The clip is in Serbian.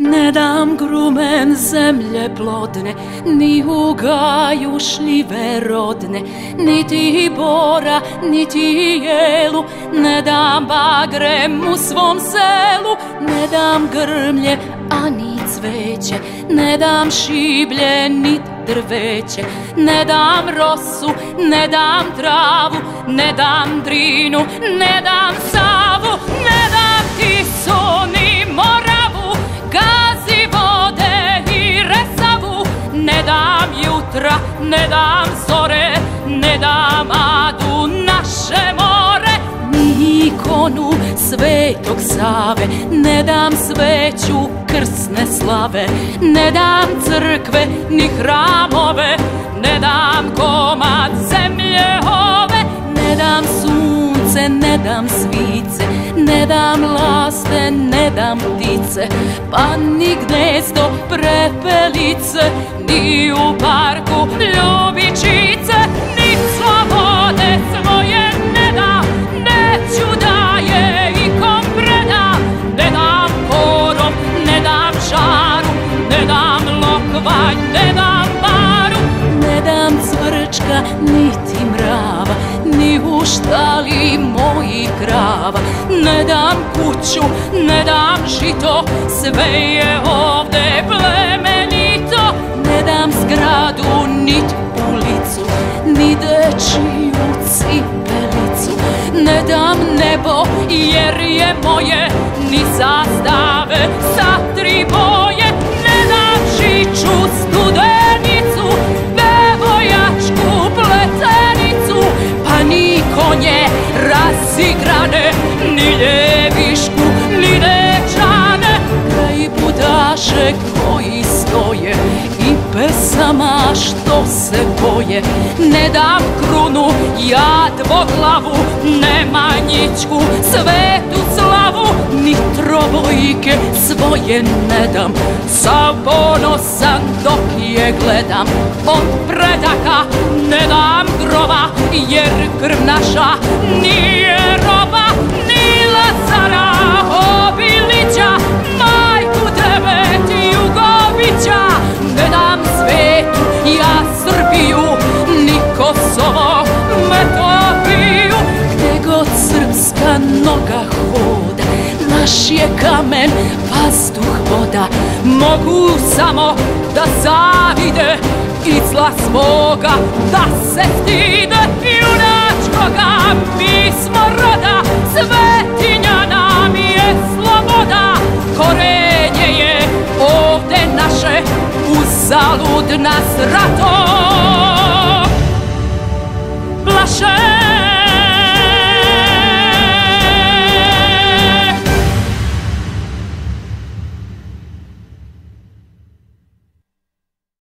Ne dam grumen zemlje plodne, ni u gaju šljive rodne, niti bora, niti jelu. Ne dam bagrem u svom selu, ne dam grmlje, ani cveće. Ne dam šiblje, ni drveće. Ne dam rosu, ne dam travu, ne dam Drinu, ne dam Savu. Ne dam Tisu, ni Moravu, Gazi, vode i Resavu. Ne dam jutra, ne dam zore, ne dam Adu, naše more. Ni ikonu Svetog Save, ne dam sveću krsne slave. Ne dam crkve ni hramove, ne dam komad zemlje ove. Ne dam sunce, ne dam svice, ne dam laste, ne dam ptice, pa ni gnezdo prepelice, ni u parku ljubičice. Ni slobode svoje ne dam, neću da je ikom predam. Ne dam korom, ne dam žaru, ne dam lokvanj, ne dam baru. Ne dam cvrčka, niti mrava, ni u štali mojih krava. Ne dam kuću, ne dam žito, sve je ovde plemenito. Ne dam zgradu, nit ulicu, ni dečiju cipelicu. Ne dam nebo, jer je moje, ni zastave sa 3 boje. Ne dam žiču, studenicu, devojačku pletenicu, pa ni konje razigrane, ni ljevišku, ni dečane. Kraj budaše koji stoje i pesama što se boje. Ne dam krunu, ja dvoglavu, Nemanjićku, svetu slavu. Ni trobojke svoje ne dam, sav ponosan dok je gledam. Od predaka ne dam groba, jer krv naša nije roba. Ni Lazara Obilića, majku 9 Jugovića. Ne dam svetu, ja Srbiju, ni Kosovo, Metohiju. Gde god srpska noga hoda, naš je kamen, vazduh, voda. Mogu samo da zavide i zla svoga da se stide.